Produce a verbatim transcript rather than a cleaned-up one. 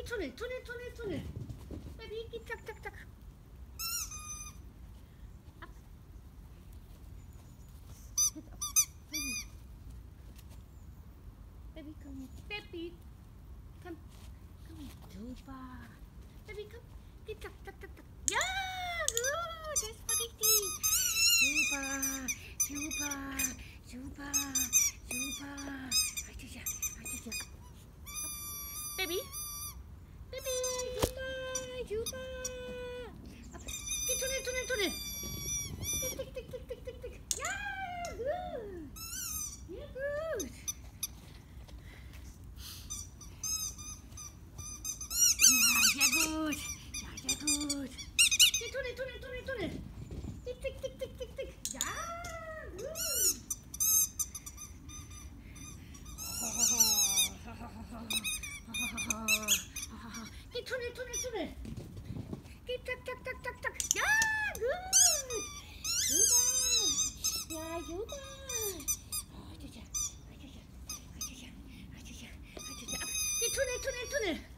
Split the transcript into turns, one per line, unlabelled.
Tunnel, Tunnel, Tunnel, Tunnel. Baby, geh, zack, zack, zack. Ab. Jetzt auf. Baby, komm her. Baby, komm. Komm her. Super. Baby, komm. Geh, zack, zack, zack, zack. Ja, gut, das war richtig. Super, super, super, super. Richtig, ja, richtig, ja. Baby, Baby, super, super. Ab. Geh, Tunnel, Tunnel, Tunnel. Tick, tick, tick, tick, tick, tick, tick. Ja, gut. Ja, gut. Ja, sehr gut. Ja, sehr gut. Geh, Tunnel, Tunnel, Tunnel, Tunnel. Tick, tick, tick, tick, tick, tick. Ja, gut. Geh, Tunnel, Tunnel, Tunnel. Geh, zack, zack, zack, zack, zack. Ja, gut. Super. Ja, super. Oh, richtig, ja. Richtig, ja. Richtig, ja. Richtig, ja. Richtig, ja. Ab. Geh, Tunnel, Tunnel, Tunnel.